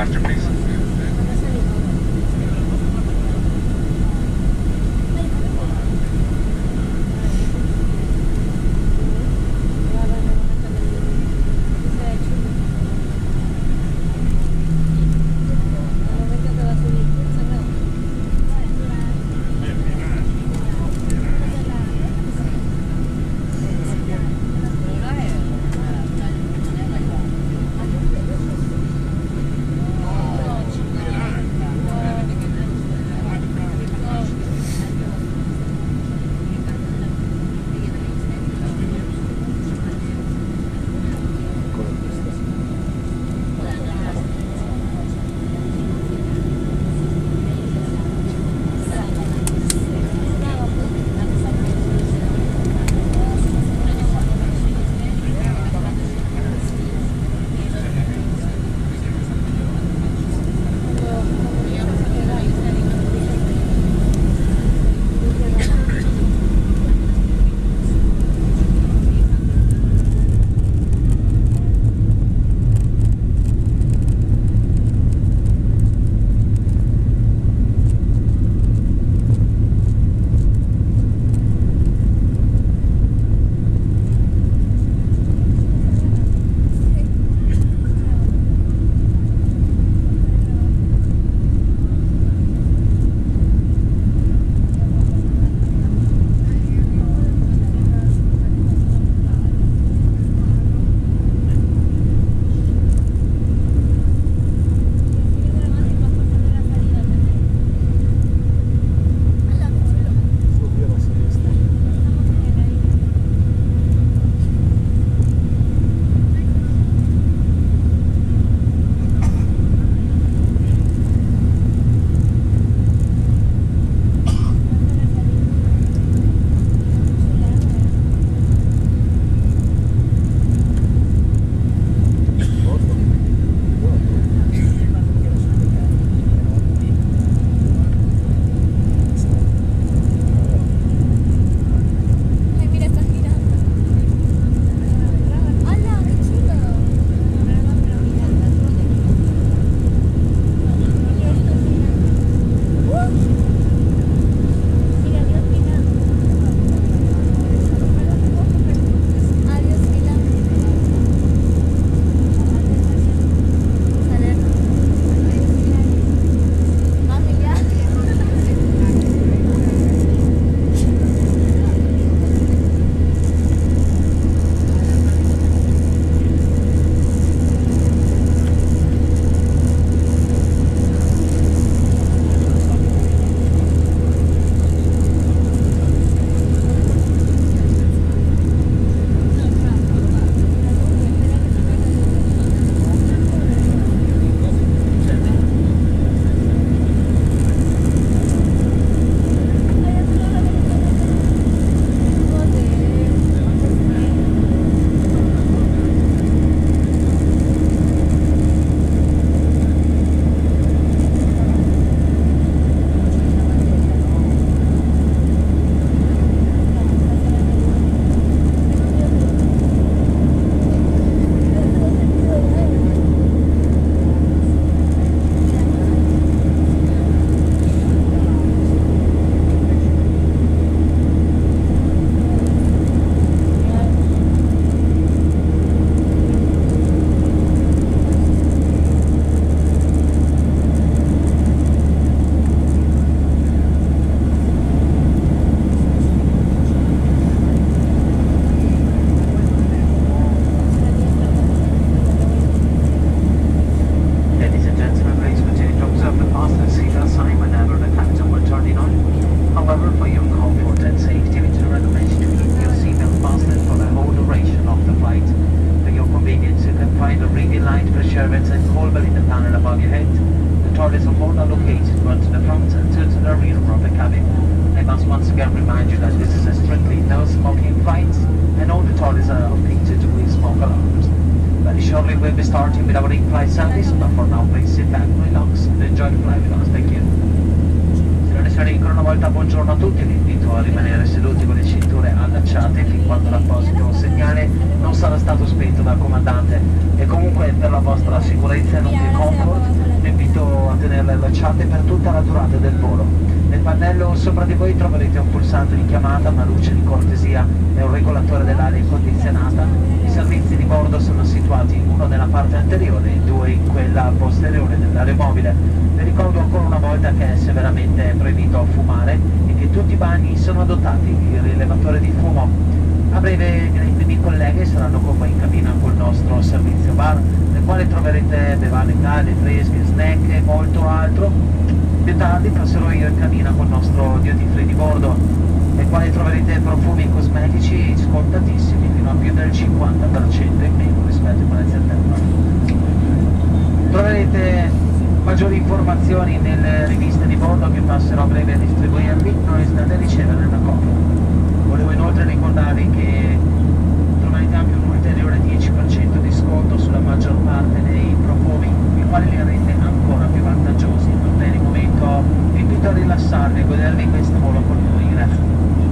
departure, please. Shortly we'll be starting with our in-flight service, but for now please sit back, relax and enjoy the flight with us. Thank you. Signore e signori, ancora una volta buongiorno a tutti, vi invito a rimanere seduti con le cinture allacciate fin quando l'apposito segnale non sarà stato spento dal comandante, e comunque per la vostra sicurezza e non più comfort vi invito a tenerle allacciate per tutta la durata del volo. Nel pannello sopra di voi troverete un pulsante di chiamata, una luce di cortesia e un regolatore dell'aria condizionata. I servizi di bordo sono situati uno nella parte anteriore e due in quella posteriore dell'aeromobile. Vi ricordo ancora una volta che è severamente proibito fumare e che tutti i bagni sono dotati di rilevatore di fumo. A breve i miei colleghi saranno con voi in cabina col nostro servizio bar, nel quale troverete bevande calde, fresche, snack e molto altro. Più tardi passerò io in cabina col nostro duty free di bordo, nel quale troverete profumi cosmetici scontatissimi fino a più del 50% in meno rispetto ai prezzi a terra. Troverete maggiori informazioni nelle riviste di bordo che passerò a breve a distribuirvi, non esitate a ricevere una copia. Volevo inoltre ricordarvi che troverete anche un ulteriore 10% di sconto sulla maggior parte dei profumi, i quali li rende ancora più vantaggiosi. Per il momento vi invito a rilassarvi e godervi questo volo con noi. Grazie.